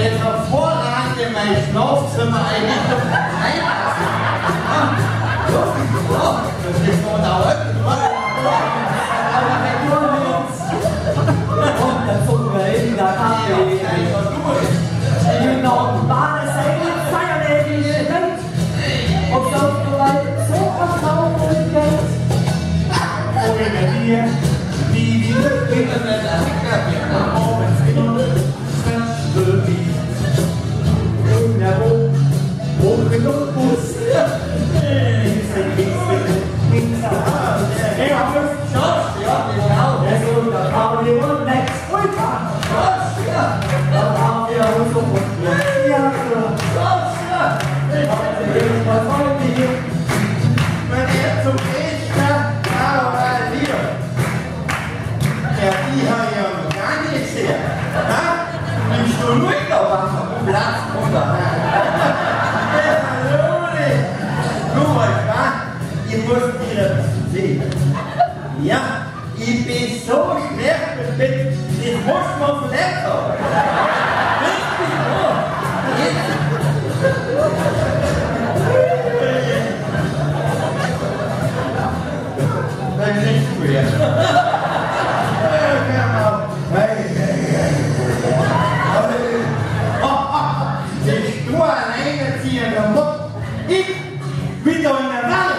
jetzt hervorragend in mein Schlafzimmer einrichtung reinpassen. Das ist nur da unten. Aber wenn du willst, und dann zogen wir in der Kaffee. Genau, war es eine feierliche Welt. Und so gewalt, so vertraut und Geld. Ohne dir, nie wieder gehen. Abends immer, Festhalle. In der Hoch, genug Bus. Ja, ich bin so schwer beschwipst, das muss man vielleicht haben. Richtig gut. Das ist nicht schwer. Ich tue alleinerziehender Mutter. Ich wieder in der Wahl.